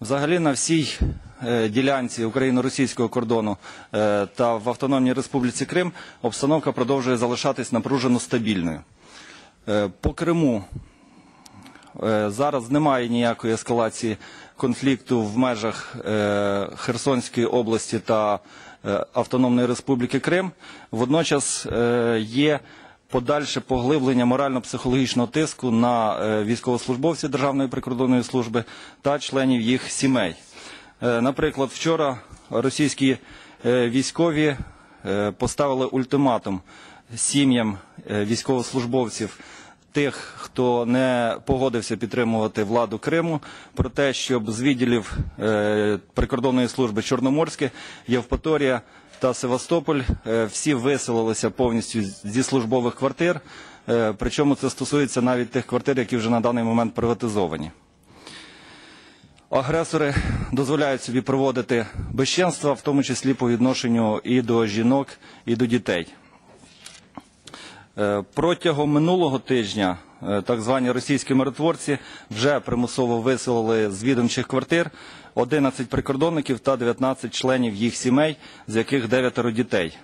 Взагалі на всій ділянці україно-російського кордону та в Автономній Республіці Крим обстановка продовжує залишатись напружено стабільною. По Криму зараз немає ніякої ескалації конфлікту в межах Херсонської області та Автономної Республіки Крим. Водночас є подальше поглиблення морально-психологічного тиску на військовослужбовців Державної прикордонної служби та членів їх сімей. Наприклад, вчора російські військові поставили ультиматум сім'ям військовослужбовців тих, хто не погодився підтримувати владу Криму, про те, щоб з відділів прикордонної служби Чорноморське, Євпаторія та Севастополь всі виселилися повністю зі службових квартир, причому це стосується навіть тих квартир, які вже на даний момент приватизовані. Агресори дозволяють собі проводити безчинства, в тому числі по відношенню і до жінок, і до дітей. Протягом минулого тижня так звані російські миротворці вже примусово виселили з відомчих квартир 11 прикордонників та 19 членів їх сімей, з яких 9 дітей.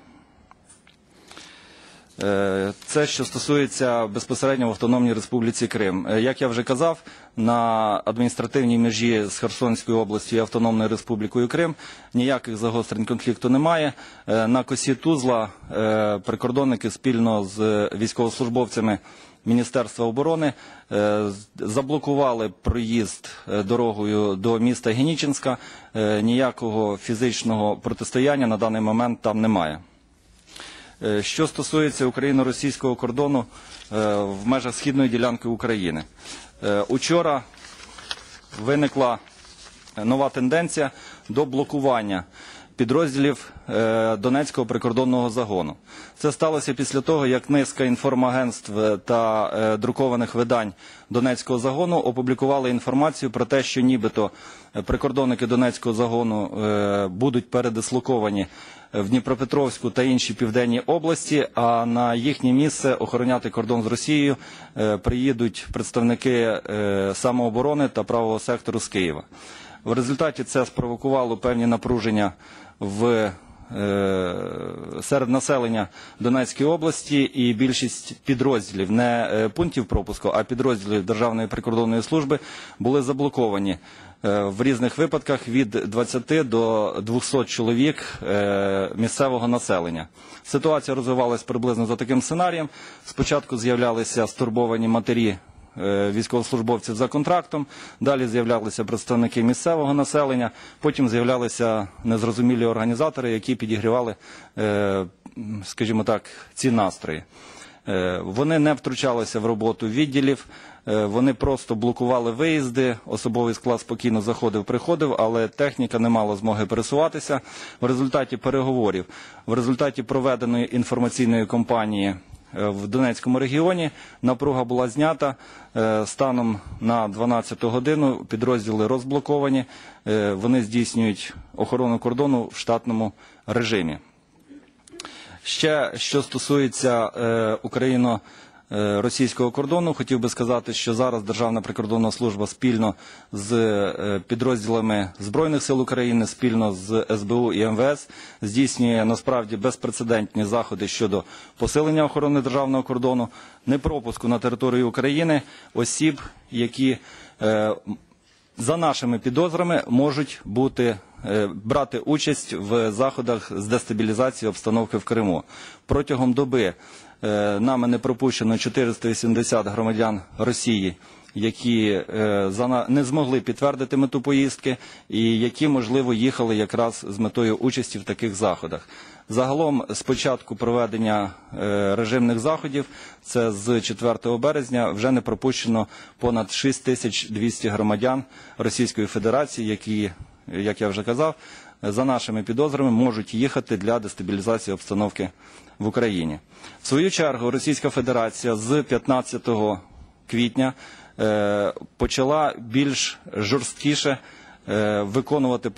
Це, що стосується безпосередньо в Автономній Республіці Крим. Як я вже казав, на адміністративній межі з Херсонською областю і Автономною Республікою Крим ніяких загострень конфлікту немає. На косі Тузла прикордонники спільно з військовослужбовцями Міністерства оборони заблокували проїзд дорогою до міста Генічинська. Ніякого фізичного протистояння на даний момент там немає. Що стосується україно-російського кордону в межах східної ділянки України. Учора виникла нова тенденція до блокування підрозділів Донецького прикордонного загону. Це сталося після того, як низка інформагентств та друкованих видань Донецького загону опублікували інформацію про те, що нібито прикордонники Донецького загону будуть передислоковані в Дніпропетровську та інші південні області, а на їхнє місце охороняти кордон з Росією приїдуть представники самооборони та правого сектору з Києва. В результаті це спровокувало певні напруження серед населення Донецької області, і більшість підрозділів, не пунктів пропуску, а підрозділів Державної прикордонної служби були заблоковані в різних випадках від 20 до 200 чоловік місцевого населення. Ситуація розвивалась приблизно за таким сценарієм. Спочатку з'являлися стурбовані матері військовослужбовців за контрактом, далі з'являлися представники місцевого населення, потім з'являлися незрозумілі організатори, які підігрівали, скажімо так, ці настрої. Вони не втручалися в роботу відділів, вони просто блокували виїзди, особовий склад спокійно заходив-приходив, але техніка не мала змоги пересуватися. В результаті переговорів, в результаті проведеної інформаційної кампанії в Донецькому регіоні напруга була знята. Станом на 12 годину підрозділи розблоковані, вони здійснюють охорону кордону в штатному режимі. Ще, що стосується україно-російського кордону, хотів би сказати, що зараз Державна прикордонна служба спільно з підрозділами Збройних сил України, спільно з СБУ і МВС здійснює насправді безпрецедентні заходи щодо посилення охорони державного кордону, непропуску на територію України осіб, які за нашими підозрами можуть брати участь в заходах з дестабілізації обстановки в Криму. Протягом доби нами не пропущено 480 громадян Росії, які не змогли підтвердити мету поїздки і які, можливо, їхали якраз з метою участі в таких заходах. Загалом, з початку проведення режимних заходів, це з 4 березня, вже не пропущено понад 6200 громадян Російської Федерації, які, як я вже казав, за нашими підозрами можуть їхати для дестабілізації обстановки в Україні. В свою чергу, Російська Федерація з 15 квітня почала більш жорсткіше виконувати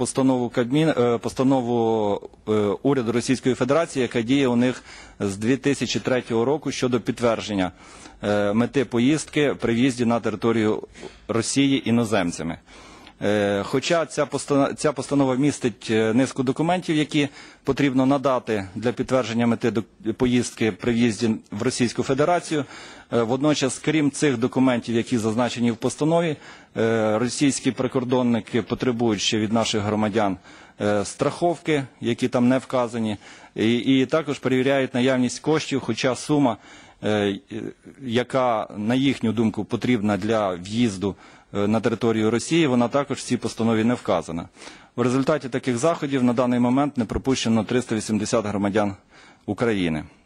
постанову уряду Російської Федерації, яка діє у них з 2003 року щодо підтвердження мети поїздки при в'їзді на територію Росії іноземцями. Хоча ця постанова містить низку документів, які потрібно надати для підтвердження мети поїздки при в'їзді в Російську Федерацію, водночас, крім цих документів, які зазначені в постанові, російські прикордонники потребують ще від наших громадян страховки, які там не вказані, і також перевіряють наявність коштів, хоча сума, яка, на їхню думку, потрібна для в'їзду на територію Росії, вона також в цій постанові не вказана. В результаті таких заходів на даний момент не пропущено 380 громадян України.